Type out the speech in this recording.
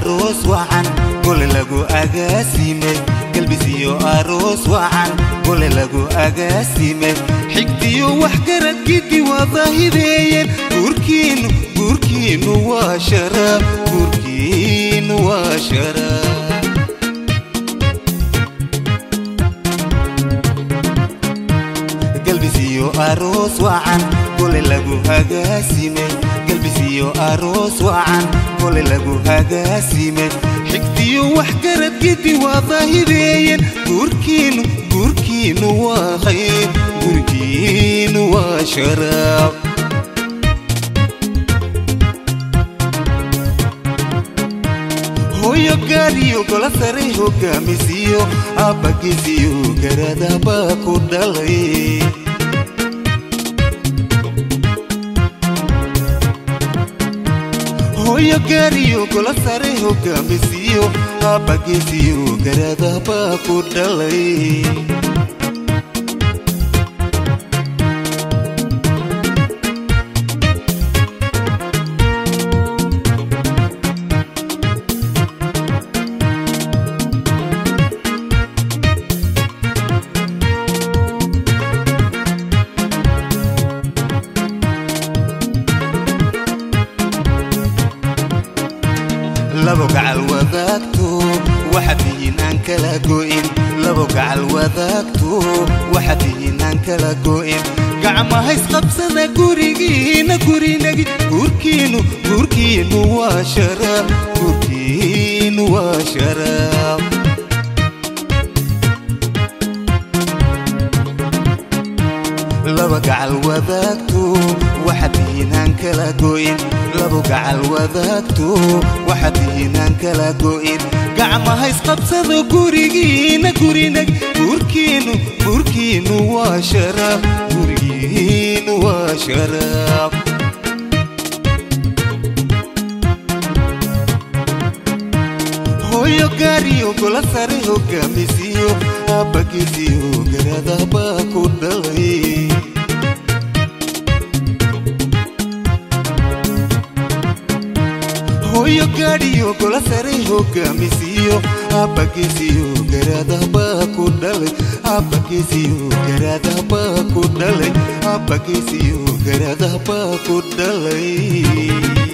aroos wacan gole lagu agaasimay galbisiyo aroos wacan gole lagu agaasimay xigtiyo wax garad gidi wadaahideen gurkiinu waa sharaab gurkiinu waa sharaab galbisiyo aroos wacan gole lagu agaasimay galbisiyo aroos wacan gole lagu agaasimay xigtiyo wax garad gidi wadaahideen gurkiinu waa khayr gurkiinu waa sharaab hoyo gaariyo gola sare hogaamisiyo aabbagiisiyo garadaba ku dhalay hoyo gaariyo gola sare hogaamisiyo aabbagiisiyo garadaba ku dhalay labo gacal wadaagto waxadiin aan kala go'in labo gacal wadaagto waxadiin aan kala go'in gacmaha isqabsada gurigiina gurinagi gurkiinu waa sharaab gurkiinu waa sharaab labo gacal wadaagto waxadiin aan kala go'in labo gacal wadaagto waxadiin aan kala go'in gacmaha isqabsada gurigiina gurinag gurkiinu waa sharaab gurkiinu waa sharaab hoyo gaariyo gola sare hogaamisiyo aabbagiisiyo garadaba ku dhalay hoyo gaariyo gola sare hogaamisiyo aabbagiisiyo garadaba ku dhalay aabbagiisiyo garadaba ku dhalay aabbagiisiyo garadaba ku dhalay